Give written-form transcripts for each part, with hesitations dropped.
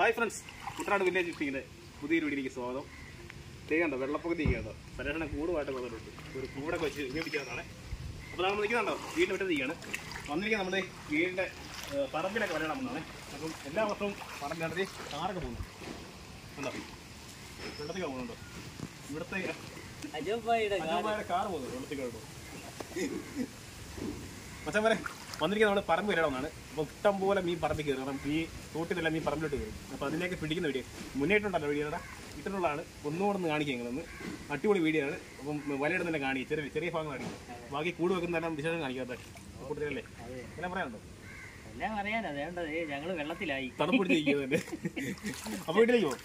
Hi friends, Kuttanad village ഫിഷിങ്ങിൻ്റെ പുതിയൊരു വീഡിയോയിലേക്ക് സ്വാഗതം. ചെയ്യുന്നുണ്ടോ വെള്ളപ്പൊക്കത്തി ചെയ്യുന്നുണ്ടോ പരീക്ഷണം കൂടുമായിട്ട് വന്നിട്ടുണ്ട്. ഒരു കൂടൊക്കെ വെച്ച് ഇങ്ങോട്ടിരിക്കുന്നതാണ്. അപ്പോൾ നമ്മൾ നിൽക്കുന്നുണ്ടോ വീടിൻ്റെ വിട്ടത് ചെയ്യാണ്. വന്നിരിക്കുന്നത് നമ്മുടെ വീടിൻ്റെ പറമ്പിലൊക്കെ വരണമെന്നാണ്. അപ്പം എല്ലാ വർഷവും പറമ്പിനകത്ത് കാറൊക്കെ പോകുന്നു. ഉണ്ടോ വെള്ളത്തേക്ക് പോകുന്നുണ്ടോ? ഇവിടുത്തെ അജോബായുടെ കാറ് പോകുന്നു വെള്ളത്തേക്ക്. മച്ചാൻ വരെ വന്നിരിക്കുന്നത് നമ്മൾ പറമ്പ് വരണമെന്നാണ്. അപ്പോൾ ഇഷ്ടം പോലെ മീൻ പറമ്പിൽ കയറും. കാരണം ഈ തോട്ടിലെല്ലാം മീൻ പറമ്പിലോട്ട് കയറും. അപ്പോൾ അതിലേക്ക് പിടിക്കുന്ന വീഡിയോ മുന്നേറ്റുണ്ടല്ലോ വീഡിയോയുടെ ഇത്തരമുള്ളതാണ്. ഒന്നുകൂടെ കാണിക്കുക നിങ്ങളൊന്ന്. അടിപൊളി വീഡിയോ ആണ്. അപ്പം വലയിടുന്ന തന്നെ കാണിക്കും, ചെറിയ ഭാഗം കാണിക്കും. ബാക്കി കൂട് വെക്കുന്നതെല്ലാം വിശേഷം കാണിക്കാത്ത കൂട്ടത്തിലല്ലേ എല്ലാം പറയാനുണ്ടോ? എല്ലാം അറിയാനാ വേണ്ടത്. ഞങ്ങള് വെള്ളത്തിലായി തണുപ്പിടിച്ചിരിക്കുന്നത്. അപ്പോൾ വീട്ടിലേക്ക് പോകും.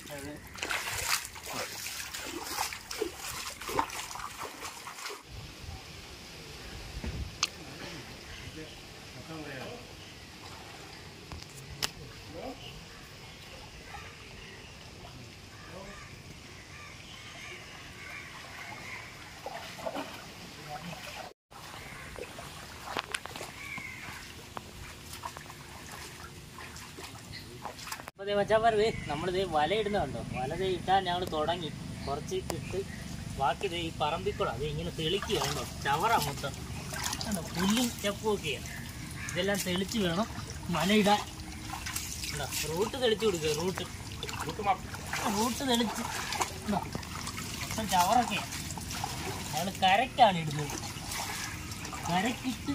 അപ്പോൾ മച്ചാന്മാരത് നമ്മളിത് വല ഇടുന്നുണ്ടോ? വല ഇട്ടാൽ ഞങ്ങൾ തുടങ്ങി കുറച്ച് ഇട്ട് ബാക്കി ഈ പറമ്പിക്കുളം അത് ഇങ്ങനെ തെളിക്കുക വേണ്ടോ? ചവറ മൊത്തം പുല്ലും ചെപ്പും ഒക്കെയാണ്. ഇതെല്ലാം തെളിച്ച് വേണം വല ഇടാൻ. റൂട്ട് തെളിച്ച് കൊടുക്കുക. റൂട്ട് തെളിച്ച് മൊത്തം ചവറൊക്കെയാണ്. ഞങ്ങൾ കരയ്ക്കാണ് ഇടുന്നത്. കരക്കിട്ട്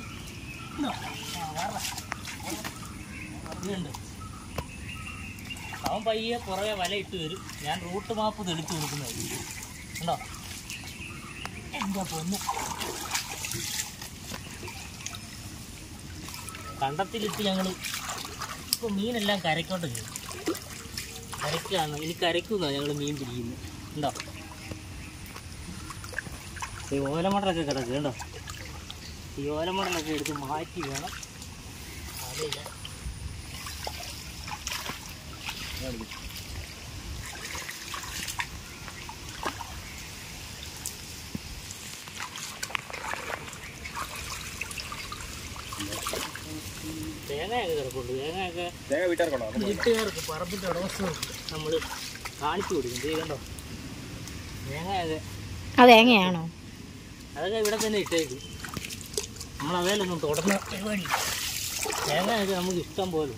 ഇതുണ്ട്. അവൻ പയ്യെ പുറകെ വല ഇട്ട് വരും. ഞാൻ റൂട്ട് മാപ്പ് തെളിച്ച് കൊടുക്കുന്നതായിരിക്കും. ഉണ്ടോ എന്താ പൊന്ന്. കണ്ടത്തിലിട്ട് ഞങ്ങൾ ഇപ്പോൾ മീനെല്ലാം കരയ്ക്കോട്ട് കയറും. കരയ്ക്കാണ് ഇനി കരയ്ക്കുന്നതാണ് ഞങ്ങൾ മീൻ പിടിക്കുന്നത്. ഉണ്ടോ ഈ ഓലമടലൊക്കെ കിടക്കുക. ഉണ്ടോ ഈ ഓലമടലൊക്കെ എടുത്ത് മാറ്റി വേണം അതില്ല. തേങ്ങയൊക്കെ കിടപ്പുണ്ട്. തേങ്ങയൊക്കെ വീട്ടുകാർക്ക് പറമ്പിൻ്റെ ഉടമസ്ഥർക്ക് നമ്മൾ കാണിച്ചു കൊടുക്കും. ചെയ്യണ്ടോ തേങ്ങയൊക്കെ? തേങ്ങയാണോ? അതൊക്കെ ഇവിടെ തന്നെ ഇട്ടേക്കും. നമ്മളതേലൊന്നും തുടർന്ന പരിപാടി. തേങ്ങയൊക്കെ നമുക്ക് ഇഷ്ടം പോലും.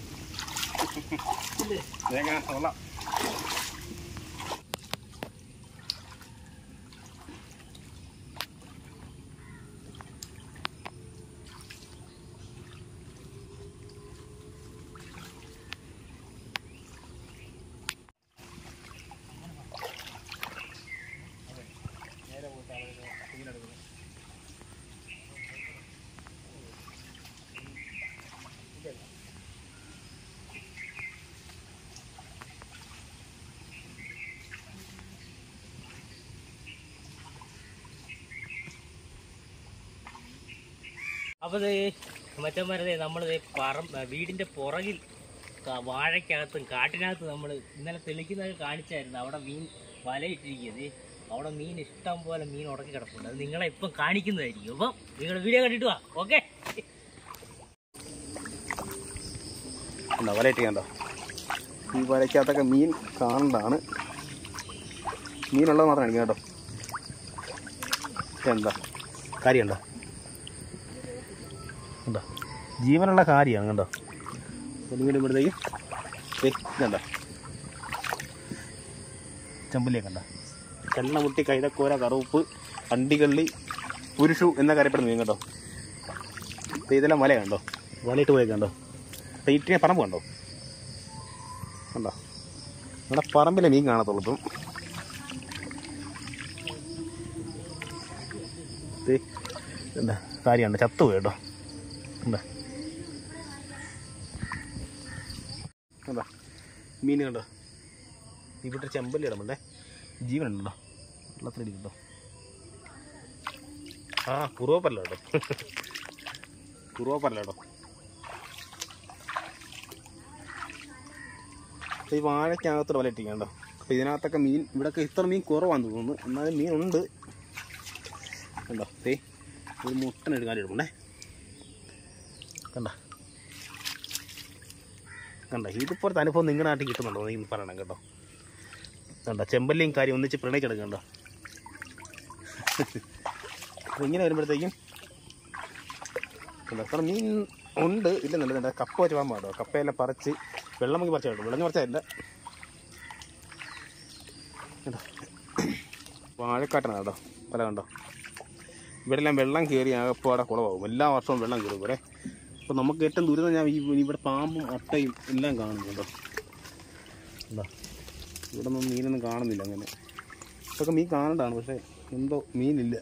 അപ്പോൾ മച്ചന്മാരതേ നമ്മളിത് വീടിൻ്റെ പുറകിൽ വാഴയ്ക്കകത്തും കാട്ടിനകത്ത് നമ്മൾ ഇന്നലെ തെളിക്കുന്നത് കാണിച്ചായിരുന്നു. അവിടെ മീൻ വലയിട്ടിരിക്കുന്നത്. അവിടെ മീൻ ഇഷ്ടം പോലെ മീൻ ഉടക്കി കിടപ്പുണ്ട്. അത് നിങ്ങളെ ഇപ്പം കാണിക്കുന്നതായിരിക്കും. അപ്പം നിങ്ങൾ വീഡിയോ കണ്ടിട്ട് വാ. ഓക്കെ. വലയിട്ടിക്കണ്ടോ? ഈ വലയ്ക്കകത്തൊക്കെ മീൻ കാണേണ്ടതാണ്. മീനുള്ളത് മാത്രം കാണിക്കാം കേട്ടോ. എന്താ കാര്യമുണ്ടോ? ഉണ്ടോ ജീവനുള്ള കാര്യമാണ് കണ്ടോ. ഒന്നുകൂടി ഇവിടത്തേക്ക് ഇതുണ്ടോ ചെമ്പല്ലിയൊക്കെ കണ്ടോ. കണ്ണമുട്ടി, കൈതക്കോര, കറുപ്പ്, അണ്ടികള്ളി, പുരുഷു എന്നൊക്കെ അറിയപ്പെടുന്ന മീൻ കേട്ടോ. ഇതെല്ലാം വല കണ്ടോ, വലയിട്ട് പോയി കണ്ടോ. ഇട്ടിനെ പറമ്പ് കണ്ടോ. കണ്ടോ നമ്മുടെ പറമ്പിലെ മീൻ കാണത്തുള്ളൂ ഇപ്പം. എന്താ കാര്യമുണ്ട് ചത്തുപോയി കേട്ടോ. എന്താ എന്താ മീൻ കണ്ടോ. ഇവിടെ ചെമ്പല്ലി ഇടമുണ്ടേ. ജീവനുണ്ടോ വെള്ളത്തിലടി കേട്ടോ. കുറുവപ്പല്ല കേട്ടോ. കുറുവപ്പല്ല കേട്ടോ. ഈ വാഴയ്ക്കകത്തോടെ വല ഇട്ടിക്കണ്ടോ. അപ്പോൾ ഇതിനകത്തൊക്കെ മീൻ ഇവിടെയൊക്കെ ഇത്ര മീൻ കുറവാന്ന് തോന്നുന്നു. എന്നാലും മീനുണ്ട് കണ്ടോ. ഒരു മുട്ടനെടുക്കാൻ എടുക്കണ്ടേ കണ്ട. കണ്ടോ ഇതുപോലത്തെ അനുഭവം നിങ്ങളുടെ നാട്ടിൽ കിട്ടുന്നുണ്ടോ നീ പറയണം കേട്ടോ. കണ്ടോ ചെമ്പല്ലിയും കാര്യം ഒന്നിച്ച് പ്രണയിച്ചെടുക്കണ്ടോ. അപ്പോൾ ഇങ്ങനെ വരുമ്പോഴത്തേക്കും എത്ര മീൻ ഉണ്ട് ഇല്ലെന്നുണ്ട്. കപ്പ വെച്ച് പോകാൻ പാടോ. കപ്പയെല്ലാം പറിച്ച് വെള്ളം മുങ്ങി പറിച്ചു കേട്ടോ. വെള്ളം പറിച്ചല്ല കേട്ടോ. വാഴക്കാട്ടാണ് കേട്ടോ പല കണ്ടോ. ഇവിടെ എല്ലാം വെള്ളം കയറി ആകപ്പാടെ കുളമാകും. എല്ലാ വർഷവും വെള്ളം കയറും ഇവിടെ. അപ്പോൾ നമുക്ക് ഏറ്റവും ദുരിതം ഞാൻ ഇവിടെ പാമ്പും അട്ടയും എല്ലാം കാണുന്നുണ്ടോ. എന്താ ഇവിടെ ഒന്നും മീനൊന്നും കാണുന്നില്ല. അങ്ങനെ ഇതൊക്കെ മീൻ കാണണ്ടാണ്, പക്ഷേ എന്തോ മീനില്ല.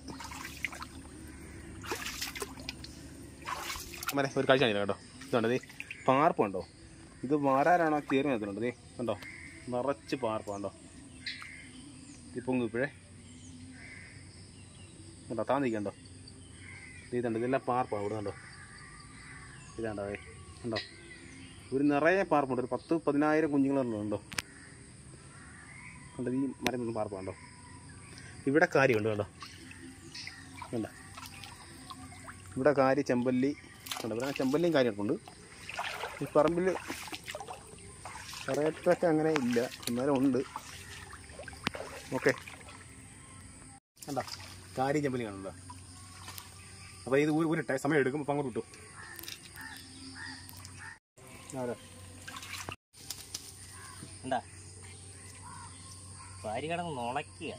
അമ്മേ ഒരു കാഴ്ച കാണില്ല കേട്ടോ. ഇതുണ്ടോ പാർപ്പുണ്ടോ. ഇത് മാരാരാണോ കയറി നിർത്തുന്നുണ്ട്. കണ്ടോ നിറച്ച് പാർപ്പുണ്ടോ. ഇപ്പൊങ്ങും ഇപ്പോഴേ കണ്ടോ താന്നിരിക്കണ്ടോ. ഇതുണ്ട് ഇതെല്ലാം പാർപ്പാണ് ഇവിടെ കണ്ടോ. ഇതാണ്ടോ കണ്ടോ ഒരു നിറയെ പാർപ്പുണ്ട്. ഒരു 10,000 കുഞ്ഞുങ്ങളുണ്ടോ കണ്ടോ. ഈ മരം പാർപ്പ് കണ്ടോ. ഇവിടെ കാര്യമുണ്ട് കണ്ടോ. കണ്ടോ ഇവിടെ കാരി ചെമ്പല്ലി കണ്ടോ. ഇവിടെ ചെമ്പല്ലിയും കാര്യമൊക്കെയുണ്ട്. ഈ പറമ്പിൽ റേറ്റൊക്കെ അങ്ങനെ ഇല്ല, എന്നാലും ഉണ്ട്. ഓക്കെ കണ്ടോ കാരി ചെമ്പല്ലി കാണുന്നുണ്ടോ. അപ്പോൾ ഇത് ഊരിട്ടെ സമയം എടുക്കും. അപ്പം അങ്ങോട്ട് കിട്ടും. എന്താ ഭാര്യ കിടന്ന് നുളയ്ക്കുക.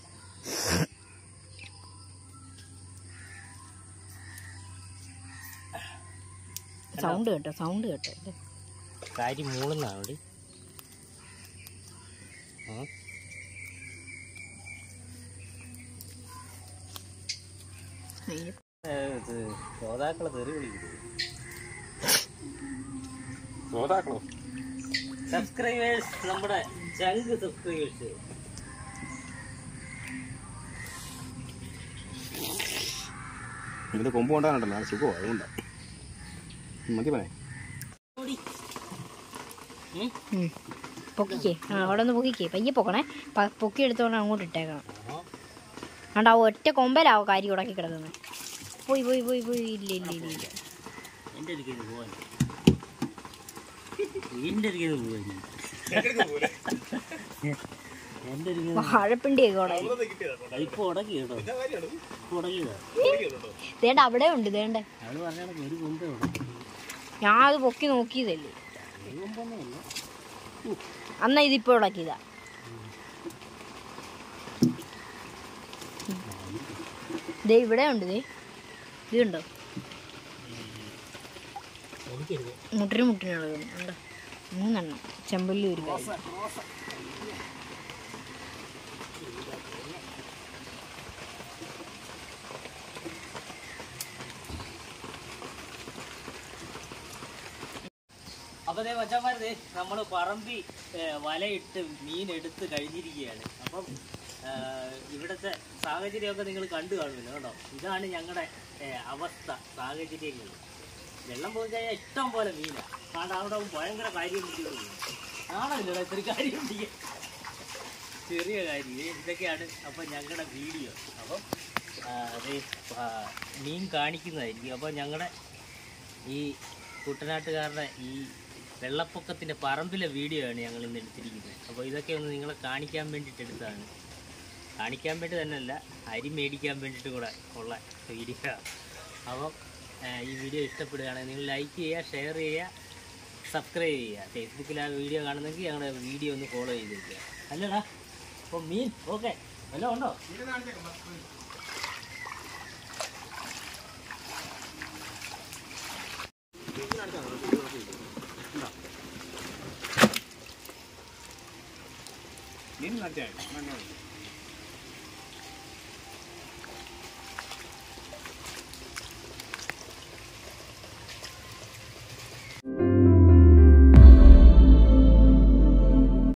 സൗണ്ട് കേട്ടോ കാര്യം മൂളുന്നാണ്. ശ്രോതാക്കളെ തെറി വിളിക്കുന്നു. സബ്സ്ക്രൈബേഴ്സ്, നമ്മുടെ ചങ്ക് സബ്സ്ക്രൈബേഴ്സ്. ഇതിൻ്റെ കൊമ്പ് കൊണ്ടാണല്ലോ നല്ല സുഖമോ. അതുകൊണ്ടാണ് മതി പറയേ. പൊക്കിക്കേ. അവിടെ ഒന്ന് പൊക്കിക്കേ. പയ്യെ പൊക്കണേ. പൊക്കി എടുത്തോണ്ട് അങ്ങോട്ട് ഇട്ടേക്കണം. കണ്ടാ ഒറ്റ കൊമ്പലാവോ കാരി ഉടക്കി കിടക്കുന്നത്. പോയി പോയി പോയി പോയി. ഇല്ല ഇല്ല ഇല്ല ഇല്ല. എൻ്റെ അടുക്കൽ പോവാൻ എൻ്റെ അടുക്കൽ പോവാൻ എൻ്റെ അടുക്കൽ വാഴപ്പിണ്ടിയൊക്കെ ഉടക്കി. ഇപ്പൊ ഉടക്കി കേട്ടോ. ഇപ്പൊ ഉടക്കിയതാ. ദേണ്ട അവിടെ ഉണ്ട്. ദേണ്ട അവള് പറഞ്ഞ ഒരു കൊമ്പേ ഉടക്കി. ഞാൻ അത് പൊക്കി നോക്കിയതല്ലേ. ഒരു കൊമ്പൊന്നുമില്ല. അന്നാ ഇതിപ്പോ ഉടക്കിയതാ. ദേ ഇവിടെ ഉണ്ട്. ഇതുണ്ടോ മുട്ടിനുള്ളത് ഉണ്ടോ. 3 എണ്ണം ചെമ്പല്ലി ഒരു കാര്യം. അപ്പോൾ ദേ മച്ചാന്മാരെ നമ്മൾ പറമ്പി വലയിട്ട് മീൻ എടുത്ത് കഴിഞ്ഞിരിക്കുകയാണ്. അപ്പം ഇവിടുത്തെ സാഹചര്യമൊക്കെ നിങ്ങൾ കണ്ടു കാണുമല്ലോ കേട്ടോ. ഇതാണ് ഞങ്ങളുടെ അവസ്ഥ, സാഹചര്യങ്ങൾ. വെള്ളം പോയി കഴിഞ്ഞാൽ ഇഷ്ടം പോലെ മീനാണ്. കാരണം അവിടെ ഭയങ്കര കാര്യം പിടിക്കുന്നു. ആണല്ലോ ഇത്തിരി കാര്യം പിടിക്കുക, ചെറിയ കാര്യം. ഇതൊക്കെയാണ് അപ്പം ഞങ്ങളുടെ വീഡിയോ. അപ്പം അത് മീൻ കാണിക്കുന്നതായിരിക്കും. അപ്പോൾ ഞങ്ങളുടെ ഈ കുട്ടനാട്ടുകാരുടെ ഈ വെള്ളപ്പൊക്കത്തിൻ്റെ പറമ്പിലെ വീഡിയോ ആണ് ഞങ്ങൾ ഇന്ന് എടുത്തിരിക്കുന്നത്. അപ്പോൾ ഇതൊക്കെ ഒന്ന് നിങ്ങളെ കാണിക്കാൻ വേണ്ടിയിട്ട് എടുത്തതാണ്. കാണിക്കാൻ വേണ്ടി തന്നെയല്ല, അരി മേടിക്കാൻ വേണ്ടിയിട്ട് കൂടെ ഉള്ള വീഡിയോ. അപ്പം ഈ വീഡിയോ ഇഷ്ടപ്പെടുകയാണെങ്കിൽ നിങ്ങൾ ലൈക്ക് ചെയ്യുക, ഷെയർ ചെയ്യുക, സബ്സ്ക്രൈബ് ചെയ്യുക. ഫേസ്ബുക്കിൽ ആ വീഡിയോ കാണുന്നെങ്കിൽ ഞങ്ങളുടെ വീഡിയോ ഒന്ന് ഫോളോ ചെയ്തിരിക്കുക. അല്ലടാ അപ്പോൾ മീൻ ഓക്കെ വല്ലതും ഉണ്ടോ? മീൻ കാണിച്ചാൽ